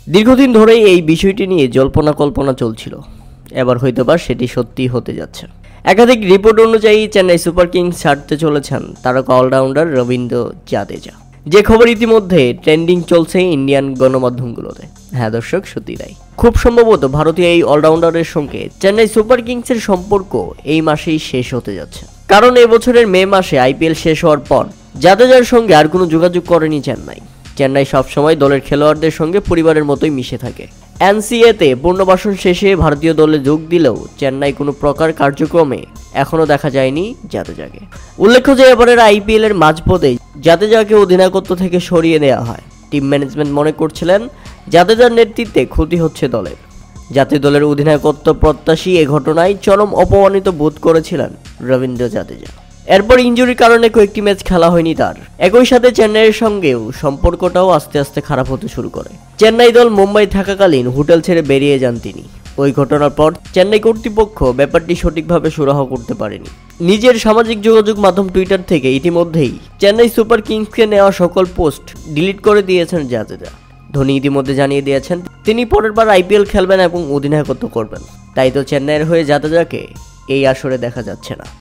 দীর্ঘদিন ধরেই এই বিষয়টি নিয়ে জল্পনা কল্পনা চলছিল, এবার হয়তোবা সেটি সত্যি হতে যাচ্ছে। একাধিক রিপোর্ট অনুযায়ী চেন্নাই সুপার কিংস ছাড়তে চলেছেন তারকা অলরাউন্ডার রবীন্দ্র জাদেজা, যে খবর ইতিমধ্যে ট্রেন্ডিং চলছে ইন্ডিয়ান গণমাধ্যমগুলোতে। হ্যাঁ দর্শক, সত্যি তাই। খুব সম্ভবত ভারতীয় এই অলরাউন্ডারের সঙ্গে চেন্নাই সুপার কিংসের সম্পর্ক এই মাসেই শেষ হতে যাচ্ছে, কারণ এবছরের মে মাসে আইপিএল শেষ হওয়ার পর জাদেজার সঙ্গে আর কোনো যোগাযোগ করেনি চেন্নাই। চেন্নাই সবসময় দলের খেলোয়াড়দের সঙ্গে পরিবারের মতোই মিশে থাকে। এনসিএতে পূর্ণবাসন শেষে ভারতীয় দলে যোগ দিলেও চেন্নাই কোনো প্রকার কার্যক্রমে এখনও দেখা যায়নি জাদেজাকে। উল্লেখ্য যে এবারের আইপিএল এর মাঝপথে জাদেজাকে অধিনায়কত্ব থেকে সরিয়ে দেওয়া হয়। টিম ম্যানেজমেন্ট মনে করছিলেন জাদেজার নেতৃত্বে ক্ষতি হচ্ছে দলের। জাতীয় দলের অধিনায়কত্ব প্রত্যাশী এ ঘটনায় চরম অপমানিত বোধ করেছিলেন রবীন্দ্র জাদেজা। এরপর ইনজুরির কারণে কয়েকটি ম্যাচ খেলা হয়নি তার। একই সাথে চেন্নাইয়ের সঙ্গেও সম্পর্কটাও আস্তে আস্তে খারাপ হতে শুরু করে। চেন্নাই দল মুম্বাই থাকাকালীন হোটেল ছেড়ে বেরিয়ে যান তিনি। ওই ঘটনার পর চেন্নাই কর্তৃপক্ষ ব্যাপারটি সঠিকভাবে সুরাহা করতে পারেনি। নিজের সামাজিক যোগাযোগ মাধ্যম টুইটার থেকে ইতিমধ্যেই চেন্নাই সুপার কিংসকে নেওয়া সকল পোস্ট ডিলিট করে দিয়েছেন জাদেজা। ধোনি ইতিমধ্যে জানিয়ে দিয়েছেন তিনি পরের বার আইপিএল খেলবেন এবং অধিনায়কত্ব করবেন। তাই তো চেন্নাইয়ের হয়ে জাদেজাকে এই আসরে দেখা যাচ্ছে না।